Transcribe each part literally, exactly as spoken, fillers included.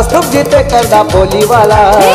कौस्तुभ जीते करदा पोली वाला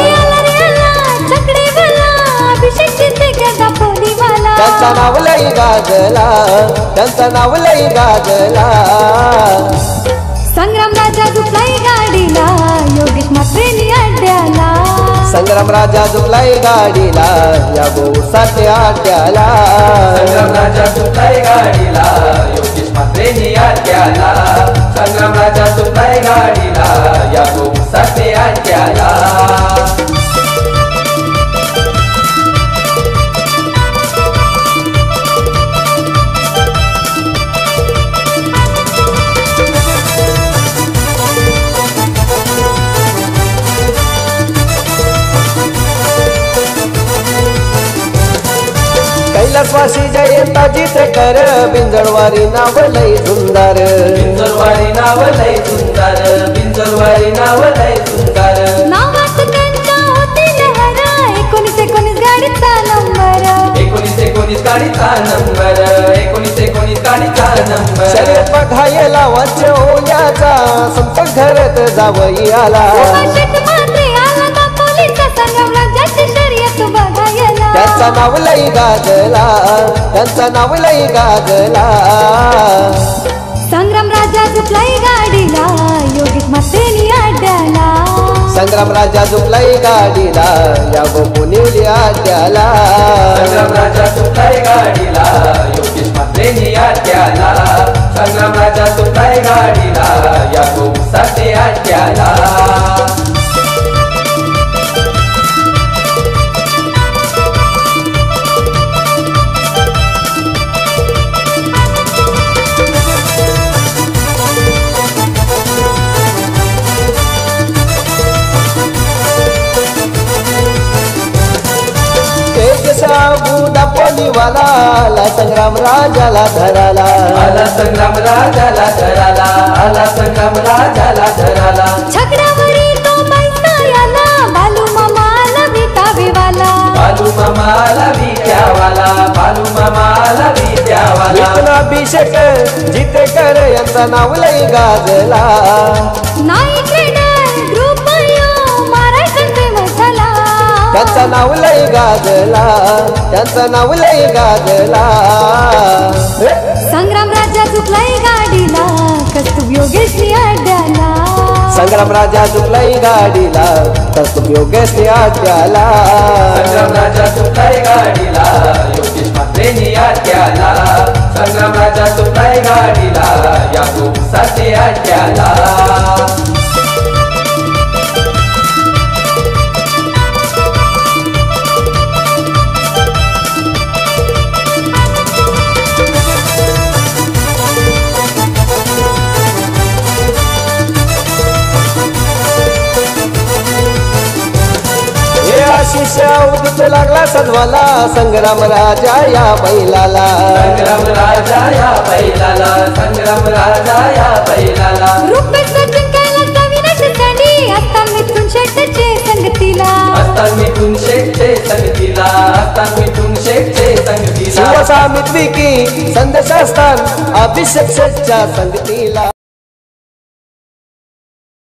त्यांचा नाव लई गाजला त्यांचा नाव लई गाजला संग्राम राजा झुकलाई गाडीला योगेश म्हात्रेनी अड्ड्याला संग्राम राजा झुकलाई गाडीला या भाऊसाठी अड्ड्याला संग्राम राजा झुकलाई गाडीला योगेश म्हात्रेनी अड्ड्याला संग्राम राजा झुकलाई गाडीला या भाऊसाठी अड्ड्याला कैलासवासी जयंता जितेकर बिंजळवारी नाव लई सुंदर बिंजळवारी नाव लई सुंदर बिंजळवारी नाव लई सुंदर नावात त्यांच्या होती लहर एकोणीस एकोणीस गाडीचा नंबर एकोणीस एकोणीस गाडीचा नंबर एकोणीस एकोणीस गाडीचा नंबर शर्यत बघायला वाच ओल्याचा संपर्क घरात जावई आला त्यांचा नाव लई गाजला त्यांचा नाव लई गाजला संग्राम राजा झुकलाई गाडीला योगेश म्हात्रेनी अड्ड्याला संग्राम राजा झुकलाई गाडीला या गोपुनीली अड्ड्याला संग्राम राजा झुकलाई गाडीला योगेश म्हात्रेनी अड्ड्याला संग्राम राजा झुकलाई गाडीला या गोपुसाठी अड्ड्याला बुदा पोलीवाला आला संग्राम राजाला धराला आला संग्राम राजाला धराला आला संग्राम राजाला धराला छकड्यावरी तो बैठा याला बालू मामाला विटावेवाला बालू मामाला विट्यावाला बालू मामाला विट्यावाला अभिषेक जितेकर यांचा नाव लई गाजला नाही ट्रेडर ग्रुप मारायचं फेमस झाला त्यांचा नाव लई गाजला त्यांचा नाव लई गाजला संग्राम राजा झुकलाई गाडीला कौस्तुभ योगेशनी अड्ड्याला संग्राम राजा झुकलाई गाडीला कौस्तुभ योगेशनी अड्ड्याला संग्राम राजा झुकलाई गाडीला योगेश म्हात्रेनी अड्ड्याला संग्राम राजा झुकलाई गाडीला या भाऊसाठी अड्ड्याला उदित लागला सजवाला संग्राम राजा या बैलाला संग्राम राजा या बैलाला संग्राम राजा या बैलाला रुपेश जिंकायला कविनाश सँडी असतान मिथून शेटचे संगतीला असतान मिथून शेटचे संगतीला असतान मिथून शेटचे संगतीला शिवसामित विकी संदेश असतान अभिषेक शेटच्या संगतीला।